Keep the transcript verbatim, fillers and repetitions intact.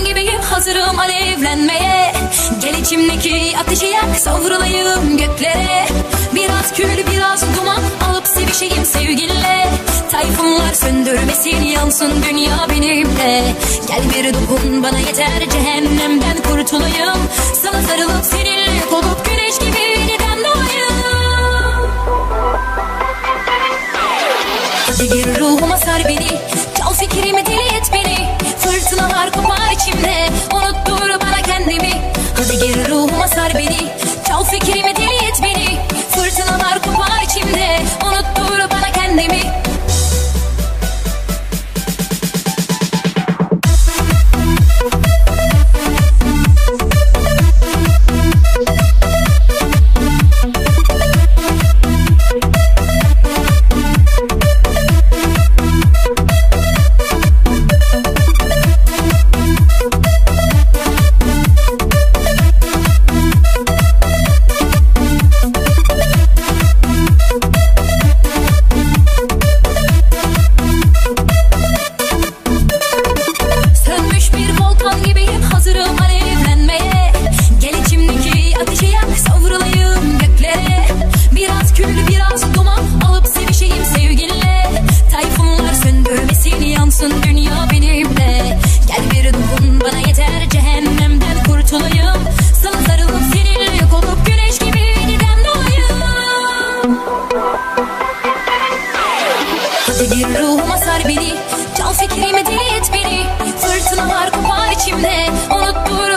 volkan gibiyim, hazırım alevlenmeye. Gel içimdeki ateşi yak, savrulayım göklere. Biraz kül biraz duman alıp sevişeyim sevginle. Tayfunlar söndürmesin, yansın dünya benimle. Gel bir dokun bana yeter, cehennemden kurtulayım. Sana sarılıp seninle yok olup güneş gibi yeniden doğayım. Hadi gir ruhuma sar beni, çal fikrimi deli et beni. Fırtınalar kopar içimde, unuttur bana kendimi. Hadi gir ruhuma sar beni, çal fikrimi deli et beni. Fırtınalar kopar içimde, unuttur bana kendimi. Dünya benimle. Gel bir dokun bana yeter, cehennemden kurtulayım. Sana sarılıp seninle yok olup güneş gibi yeniden doğayım. Hadi gir ruhuma sar beni, çal fikrimi deli et beni. Fırtınalar kopar içimde, unuttur